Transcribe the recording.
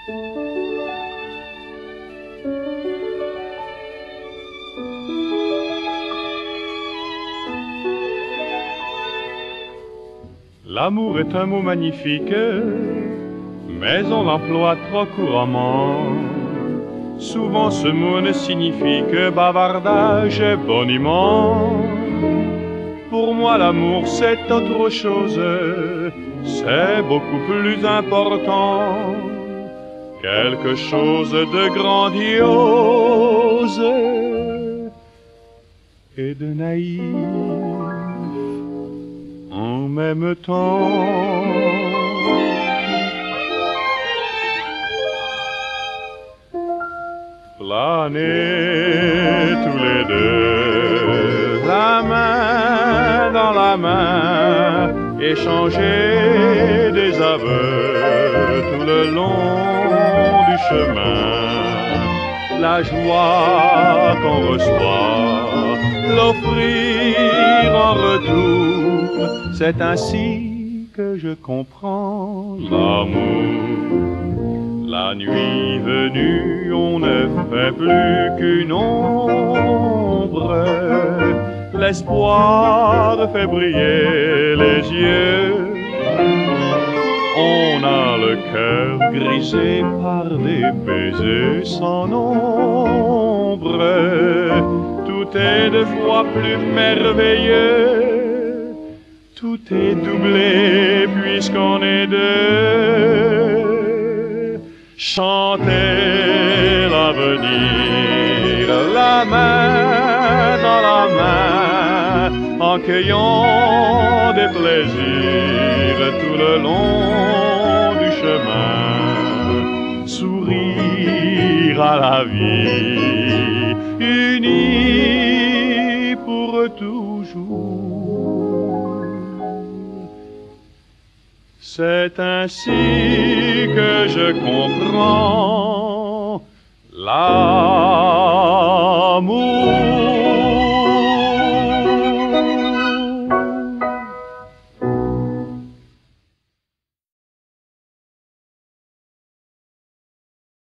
L'amour est un mot magnifique, mais on l'emploie trop couramment. Souvent ce mot ne signifie que bavardage et boniment. Pour moi l'amour c'est autre chose, c'est beaucoup plus important. Quelque chose de grandiose et de naïf en même temps. Planer tous les deux, la main dans la main, échanger des aveux tout le long du chemin. La joie qu'on reçoit, l'offrir en retour, c'est ainsi que je comprends l'amour. La nuit venue, on ne fait plus qu'une ombre. L'espoir fait briller les yeux. On a le cœur grisé par des baisers sans nombre. Tout est deux fois plus merveilleux. Tout est doublé puisqu'on est deux. Chanter l'avenir, la main dans la main, en cueillant des plaisirs tout le long du chemin. Sourire à la vie, unis pour toujours. C'est ainsi que je comprends l'amour.